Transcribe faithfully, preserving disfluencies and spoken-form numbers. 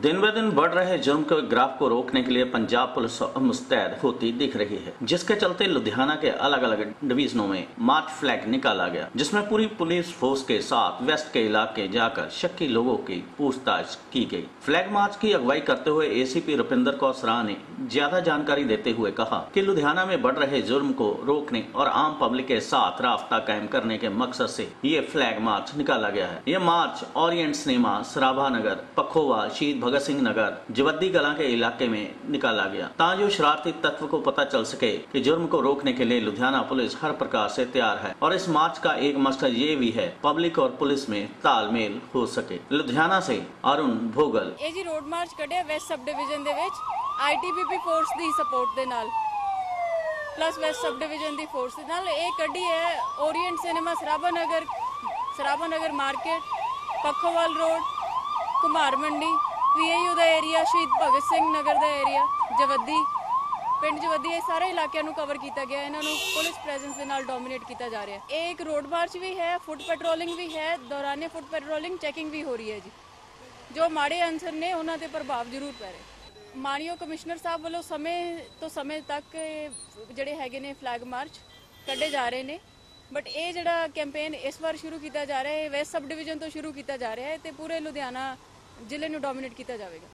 दिन ब दिन बढ़ रहे जुर्म के ग्राफ को रोकने के लिए पंजाब पुलिस मुस्तैद होती दिख रही है, जिसके चलते लुधियाना के अलग अलग डिवीजनों में मार्च फ्लैग निकाला गया, जिसमें पूरी पुलिस फोर्स के साथ वेस्ट के इलाके जाकर शक्की लोगों की पूछताछ की गई। फ्लैग मार्च की अगुवाई करते हुए एसीपी रुपिंदर कौर सराह ने ज्यादा जानकारी देते हुए कहा कि लुधियाना में बढ़ रहे जुर्म को रोकने और आम पब्लिक के साथ राब्ता कायम करने के मकसद से ये फ्लैग मार्च निकाला गया है। ये march Orient cinema, Sarabha Nagar, Pakhowal, Shaheed Bhagat Singh Nagar, जवद्दी Kalan के इलाके में निकाला गया, ताकि शरारती तत्व को पता चल सके कि जुर्म को रोकने के लिए लुधियाना पुलिस हर प्रकार से तैयार है और इस मार्च का एक मकसद ये भी है पब्लिक और पुलिस में तालमेल हो सके। लुधियाना से अरुण भोगल। ਇਹ ਜੀ ਰੋਡ ਮਾਰਚ ਕੱਢਿਆ ਵੈਸਟ ਸਬ ਡਿਵੀਜ਼ਨ ਦੇ ਵਿੱਚ ਆਈਟੀਬੀਪੀ ਫੋਰਸ ਦੀ ਸਪੋਰਟ ਦੇ ਨਾਲ ਪਲੱਸ ਵੈਸਟ ਸਬ ਡਿਵੀਜ਼ਨ ਦੀ ਫੋਰਸ ਦੇ ਨਾਲ ਇਹ ਕੱਢੀ ਹੈ Orient cinema, Sarabha Nagar, Sarabha Nagar market, Pakhowal road, Kumar Mandi, PAU ਦਾ ਏਰੀਆ, ਸ਼ਹੀਦ ਭਗਤ ਸਿੰਘ ਨਗਰ ਦਾ ਏਰੀਆ, ਜਵੱਦੀ ਪਿੰਡ ਜਵੱਦੀ, ਇਹ ਸਾਰੇ ਇਲਾਕਿਆਂ ਨੂੰ ਕਵਰ ਕੀਤਾ ਗਿਆ। ਇਹਨਾਂ ਨੂੰ ਪੁਲਿਸ ਪ੍ਰੈਜ਼ੈਂਸ ਦੇ ਨਾਲ ਡੋਮੀਨੇਟ ਕੀਤਾ ਜਾ ਰਿਹਾ ਹੈ। ਇਹ ਇੱਕ ਰੋਡ ਮਾਰਚ ਵੀ ਹੈ, ਫੁੱਟ ਪੈਟਰੋਲਿੰਗ ਵੀ ਹੈ, ਦੌਰਾਨੇ ਫੁੱਟ ਪੈਟਰੋਲਿੰਗ ਚੈਕਿੰਗ ਵੀ ਹੋ ਰਹੀ ਹੈ ਜੀ। ਜੋ ਮਾੜੇ ਅਨਸਰ ਨੇ ਉਹਨਾਂ ਤੇ ਪ੍ਰਭਾਵ ਜ਼ਰੂਰ ਪੈ ਰਿਹਾ। ਮਾਨਯੋਗ ਕਮਿਸ਼ਨਰ ਸਾਹਿਬ ਵੱਲੋਂ ਸਮੇਂ ਤੋਂ ਸਮੇਂ ਤੱਕ ਜਿਹੜੇ ਹੈਗੇ ਨੇ ਫਲੈਗ ਮਾਰਚ ਕੱਢੇ ਜਾ ਰਹੇ ਨੇ, ਬਟ ਇਹ ਜਿਹੜਾ ਕੈਂਪੇਨ ਇਸ ਵਾਰ ਸ਼ੁਰੂ ਕੀਤਾ ਜਾ ਰਿਹਾ ਹੈ ਵੈਸਟ ਸਬ ਡਿਵੀਜ਼ਨ ਤੋਂ ਸ਼ੁਰੂ ਕੀਤਾ ਜਾ ਰਿਹਾ ਹੈ ਤੇ ਪੂਰੇ ਲੁਧਿਆਣਾ ਜ਼ਿਲ੍ਹੇ ਨੂੰ ਡੋਮੀਨੇਟ ਕੀਤਾ ਜਾਵੇਗਾ।